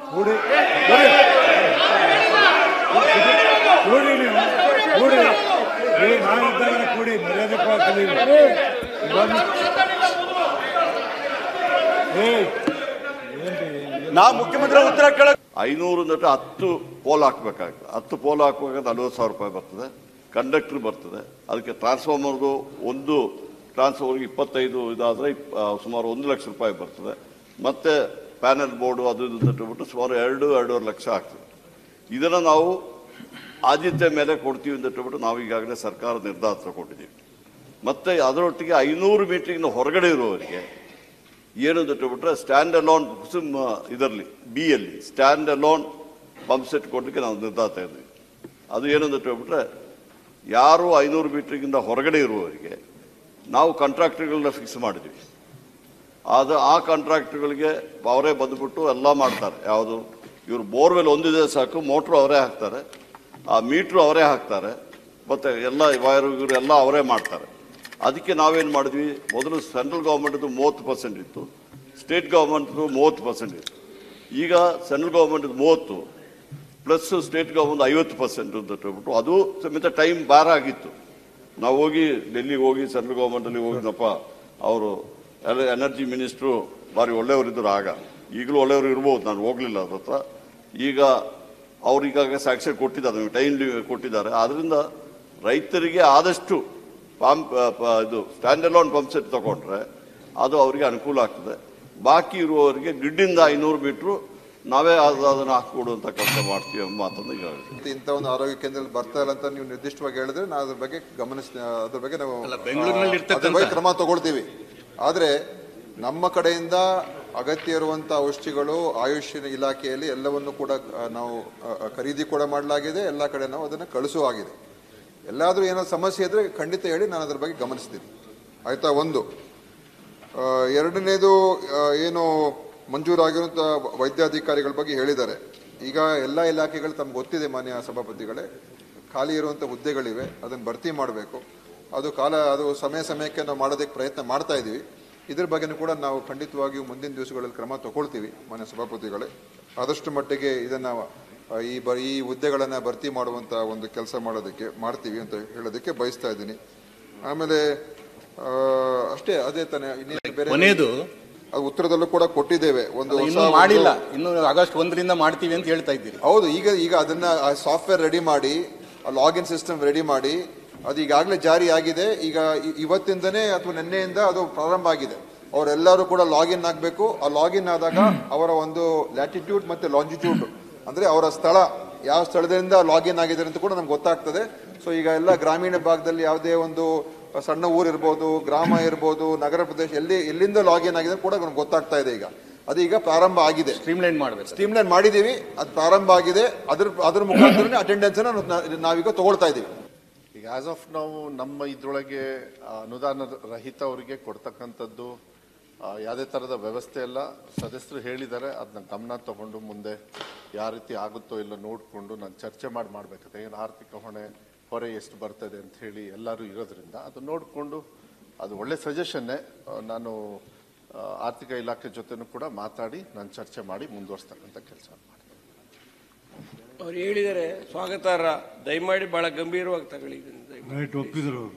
ಕೂಡಿ ಕೂಡಿ ನೀವು ಕೂಡಿ ನಾವಿದ್ದಾಗ ಕೂಡಿ ಮರ್ಯಾದೆ ನಾವು ಮುಖ್ಯಮಂತ್ರಿ ಉತ್ತರ ಕೇಳ 500 ನಟ 10 ಪೋಲ್ ಹಾಕ್ಬೇಕಾಗ್ತದೆ. 10 ಪೋಲ್ ಹಾಕುವಾಗ 40,000 ರೂಪಾಯಿ ಬರ್ತದೆ. ಕಂಡಕ್ಟರ್ ಬರ್ತದೆ. ಅದಕ್ಕೆ ಟ್ರಾನ್ಸ್ಫಾರ್ಮರ್ದು ಒಂದು ಟ್ರಾನ್ಸ್ಫಾರ್ಮರ್ಗೆ 25 ಇದಾದರೆ ಸುಮಾರು 1 ಲಕ್ಷ ರೂಪಾಯಿ ಬರ್ತದೆ. ಮತ್ತೆ ಪ್ಯಾನೆಲ್ ಬೋರ್ಡು ಅದು ಇದು ತಟ್ಟುಬಿಟ್ಟು ಸುಮಾರು 2-2.5 ಲಕ್ಷ ಆಗ್ತದೆ. ಇದನ್ನು ನಾವು ಆದ್ಯತೆ ಮೇಲೆ ಕೊಡ್ತೀವಿ ಅಂತ ಇಟ್ಟುಬಿಟ್ಟು ನಾವು ಈಗಾಗಲೇ ಸರ್ಕಾರ ನಿರ್ಧಾರ ತಗೊಂಡಿದ್ದೀವಿ. ಮತ್ತೆ ಅದರೊಟ್ಟಿಗೆ 500 ಮೀಟರ್ಗಿಂತ ಹೊರಗಡೆ ಇರುವವರಿಗೆ ಏನು ಅಂತ ಇಟ್ಟುಬಿಟ್ರೆ ಸ್ಟ್ಯಾಂಡ್ ಅಲೋನ್ ಇದರಲ್ಲಿ ಬಿಯಲ್ಲಿ ಸ್ಟ್ಯಾಂಡ್ ಅಲೋನ್ ಪಂಪ್ ಸೆಟ್ ಕೊಡಲಿಕ್ಕೆ ನಾವು ನಿರ್ಧಾರ ತಗೊಂಡಿದ್ದೀವಿ. ಅದು ಏನು ಅಂತ ಇಟ್ಟುಬಿಟ್ರೆ ಯಾರು 500 ಮೀಟರ್ಗಿಂತ ಹೊರಗಡೆ ಇರುವವರಿಗೆ ನಾವು ಕಾಂಟ್ರಾಕ್ಟರ್ಗಳನ್ನ ಫಿಕ್ಸ್ ಮಾಡಿದ್ವಿ. ಆ ಕಾಂಟ್ರಾಕ್ಟರ್ಗಳಿಗೆ ಅವರೇ ಬಂದುಬಿಟ್ಟು ಎಲ್ಲ ಮಾಡ್ತಾರೆ. ಯಾವುದು ಇವರು ಬೋರ್ವೆಲ್ ಒಂದಿದೆ ಸಾಕು, ಮೋಟ್ರು ಅವರೇ ಹಾಕ್ತಾರೆ, ಆ ಮೀಟ್ರು ಅವರೇ ಹಾಕ್ತಾರೆ, ಮತ್ತು ಎಲ್ಲ ವೈರು ಇವರು ಎಲ್ಲ ಅವರೇ ಮಾಡ್ತಾರೆ. ಅದಕ್ಕೆ ನಾವೇನು ಮಾಡಿದ್ವಿ, ಮೊದಲು ಸೆಂಟ್ರಲ್ ಗೌರ್ಮೆಂಟ್ದು 30% ಇತ್ತು, ಸ್ಟೇಟ್ ಗೌರ್ಮೆಂಟ್ದು 30% ಇತ್ತು. ಈಗ ಸೆಂಟ್ರಲ್ ಗೌರ್ಮೆಂಟ್ದು 30 ಪ್ಲಸ್ ಸ್ಟೇಟ್ ಗೌರ್ಮೆಂಟ್ 50% ಅಂತ ಹೇಳ್ಬಿಟ್ಟು ಅದು ಸಮೇತ ಟೈಮ್ ಬಾರ ಆಗಿತ್ತು. ನಾವು ಹೋಗಿ ಡೆಲ್ಲಿಗೆ ಹೋಗಿ ಸೆಂಟ್ರಲ್ ಗೌರ್ಮೆಂಟಲ್ಲಿ ಹೋಗಿದ್ದಪ್ಪ, ಅವರು ಎನರ್ಜಿ ಮಿನಿಸ್ಟ್ರು ಭಾರಿ ಒಳ್ಳೆಯವರಿದ್ದರು. ಆಗ ಈಗಲೂ ಒಳ್ಳೆಯವರು ಇರ್ಬೋದು, ನಾನು ಹೋಗಲಿಲ್ಲ ಅದ್ರ ಹತ್ರ. ಈಗ ಅವ್ರಿಗಾಗ ಸ್ಯಾಕ್ಷನ್ ಕೊಟ್ಟಿದ್ದಾರೆ, ಟೈಮ್ ಕೊಟ್ಟಿದ್ದಾರೆ. ಆದ್ದರಿಂದ ರೈತರಿಗೆ ಆದಷ್ಟು ಇದು ಸ್ಟ್ಯಾಂಡ್ ಅಲೋನ್ ಪಂಪ್ ಸೆಟ್ ತಗೊಂಡ್ರೆ ಅದು ಅವರಿಗೆ ಅನುಕೂಲ ಆಗ್ತದೆ. ಬಾಕಿ ಇರುವವರಿಗೆ ಗ್ರಿಡ್ಡಿಂದ 500 ಮೀಟ್ರು ನಾವೇ ಅದನ್ನು ಹಾಕಿಕೊಡುವಂಥ ಕೆಲಸ ಮಾಡ್ತೀವಿ ಎಂಬ ಮಾತನ್ನು ಈಗ ಇಂಥ ಒಂದು ಆರೋಗ್ಯ ಕೇಂದ್ರದಲ್ಲಿ ಬರ್ತಾ ಇಲ್ಲ ಅಂತ ನೀವು ನಿರ್ದಿಷ್ಟವಾಗಿ ಹೇಳಿದ್ರೆ ನಾವು ಅದ್ರ ಬಗ್ಗೆ ಅದ್ರ ಬಗ್ಗೆ ನಾವು ಅದ್ರ ಬಗ್ಗೆ ಕ್ರಮ ತಗೊಳ್ತೀವಿ. ಆದರೆ ನಮ್ಮ ಕಡೆಯಿಂದ ಅಗತ್ಯ ಇರುವಂಥ ಔಷಧಿಗಳು ಆಯುಷ್ ಇಲಾಖೆಯಲ್ಲಿ ಎಲ್ಲವನ್ನು ಕೂಡ ನಾವು ಖರೀದಿ ಕೂಡ ಮಾಡಲಾಗಿದೆ. ಎಲ್ಲ ಕಡೆ ನಾವು ಅದನ್ನು ಕಳಿಸುವಾಗಿದೆ. ಎಲ್ಲಾದರೂ ಏನೋ ಸಮಸ್ಯೆ ಇದ್ದರೆ ಖಂಡಿತ ಹೇಳಿ, ನಾನು ಅದ್ರ ಬಗ್ಗೆ ಗಮನಿಸ್ತೀನಿ. ಆಯಿತಾ? ಒಂದು. ಎರಡನೇದು, ಏನು ಮಂಜೂರಾಗಿರುವಂಥ ವೈದ್ಯಾಧಿಕಾರಿಗಳ ಬಗ್ಗೆ ಹೇಳಿದ್ದಾರೆ. ಈಗ ಎಲ್ಲ ಇಲಾಖೆಗಳು ತಮ್ಗೆ ಗೊತ್ತಿದೆ ಮಾನ್ಯ ಸಭಾಪತಿಗಳೇ, ಖಾಲಿ ಇರುವಂಥ ಹುದ್ದೆಗಳಿವೆ, ಅದನ್ನು ಭರ್ತಿ ಮಾಡಬೇಕು. ಅದು ಸಮಯಕ್ಕೆ ನಾವು ಮಾಡೋದಕ್ಕೆ ಪ್ರಯತ್ನ ಮಾಡ್ತಾ ಇದ್ದೀವಿ. ಇದ್ರ ಬಗ್ಗೆನೂ ಕೂಡ ನಾವು ಖಂಡಿತವಾಗಿಯೂ ಮುಂದಿನ ದಿವಸಗಳಲ್ಲಿ ಕ್ರಮ ತಗೊಳ್ತೀವಿ ಮಾನ್ಯ ಸಭಾಪತಿಗಳೇ. ಆದಷ್ಟು ಮಟ್ಟಿಗೆ ಇದನ್ನು ಈ ಹುದ್ದೆಗಳನ್ನು ಭರ್ತಿ ಮಾಡುವಂಥ ಒಂದು ಕೆಲಸ ಮಾಡ್ತೀವಿ ಅಂತ ಹೇಳೋದಕ್ಕೆ ಬಯಸ್ತಾ ಇದ್ದೀನಿ. ಆಮೇಲೆ ಅಷ್ಟೇ, ಅದೇ ತಾನೇ. ಇನ್ನೇನು ಬೇರೆ ಅದು ಉತ್ತರದಲ್ಲೂ ಕೂಡ ಕೊಟ್ಟಿದ್ದೇವೆ. ಒಂದು ಮಾಡಿಲ್ಲ, ಇನ್ನು ಆಗಸ್ಟ್ 1ರಿಂದ ಮಾಡ್ತೀವಿ ಅಂತ ಹೇಳ್ತಾ ಇದ್ದೀರಿ. ಹೌದು. ಈಗ ಅದನ್ನ ಸಾಫ್ಟ್ವೇರ್ ರೆಡಿ ಮಾಡಿ, ಲಾಗಿನ್ ಸಿಸ್ಟಮ್ ರೆಡಿ ಮಾಡಿ, ಅದು ಈಗಾಗಲೇ ಜಾರಿ ಆಗಿದೆ. ಈಗ ಇವತ್ತಿಂದನೇ ಅಥವಾ ನಿನ್ನೆಯಿಂದ ಅದು ಪ್ರಾರಂಭ ಆಗಿದೆ. ಅವರೆಲ್ಲರೂ ಕೂಡ ಲಾಗಿನ್ ಆಗಬೇಕು. ಆ ಲಾಗಿನ್ ಆದಾಗ ಅವರ ಒಂದು ಲ್ಯಾಟಿಟ್ಯೂಡ್ ಮತ್ತು ಲಾಂಜಿಟ್ಯೂಡ್, ಅಂದರೆ ಅವರ ಸ್ಥಳ, ಯಾವ ಸ್ಥಳದಿಂದ ಲಾಗಿನ್ ಆಗಿದ್ದಾರೆ ಅಂತ ಕೂಡ ನಮ್ಗೆ ಗೊತ್ತಾಗ್ತದೆ. ಸೊ ಈಗ ಎಲ್ಲ ಗ್ರಾಮೀಣ ಭಾಗದಲ್ಲಿ ಯಾವುದೇ ಒಂದು ಸಣ್ಣ ಊರು ಇರ್ಬೋದು, ಗ್ರಾಮ ಇರ್ಬೋದು, ನಗರ ಪ್ರದೇಶ ಎಲ್ಲಿಂದ ಲಾಗಿನ್ ಆಗಿದೆ ಕೂಡ ನಮ್ಗೆ ಗೊತ್ತಾಗ್ತಾ ಇದೆ. ಈಗ ಅದೀಗ ಪ್ರಾರಂಭ ಆಗಿದೆ. ಸ್ಟ್ರೀಮ್ಲೈನ್ ಮಾಡಿದ್ದೀವಿ, ಅದು ಪ್ರಾರಂಭ ಆಗಿದೆ. ಅದ್ರ ಮುಖಾಂತರ ಅಟೆಂಡೆನ್ಸ್ ನಾವೀಗ ತಗೊಳ್ತಾ ಇದ್ದೀವಿ. ಈಗ ಆಸ್ ಆಫ್ ನಾವು ನಮ್ಮ ಇದ್ರೊಳಗೆ ಅನುದಾನ ರಹಿತ ಅವರಿಗೆ ಕೊಡ್ತಕ್ಕಂಥದ್ದು ಯಾವುದೇ ಥರದ ವ್ಯವಸ್ಥೆ ಎಲ್ಲ ಸದಸ್ಯರು ಹೇಳಿದ್ದಾರೆ. ಅದನ್ನ ಗಮನ ತಗೊಂಡು ಮುಂದೆ ಯಾವ ರೀತಿ ಆಗುತ್ತೋ ಇಲ್ಲ ನೋಡಿಕೊಂಡು ನಾನು ಚರ್ಚೆ ಮಾಡಬೇಕಾಗುತ್ತೆ. ಏನು ಆರ್ಥಿಕ ಹೊರೆ ಎಷ್ಟು ಬರ್ತದೆ ಅಂತ ಹೇಳಿ ಎಲ್ಲರೂ ಇರೋದ್ರಿಂದ ಅದು ನೋಡಿಕೊಂಡು, ಅದು ಒಳ್ಳೆ ಸಜೆಷನ್ನೇ. ನಾನು ಆರ್ಥಿಕ ಇಲಾಖೆ ಜೊತೆನೂ ಕೂಡ ಮಾತಾಡಿ ನಾನು ಚರ್ಚೆ ಮಾಡಿ ಮುಂದುವರಿಸ್ತಕ್ಕಂಥ ಕೆಲಸ ಮಾಡ್ತೀನಿ. ಅವ್ರು ಹೇಳಿದರೆ ಸ್ವಾಗತಾರ್ಹ. ದಯಮಾಡಿ ಬಹಳ ಗಂಭೀರವಾಗಿ ತಗೊಳ್ಳಿ.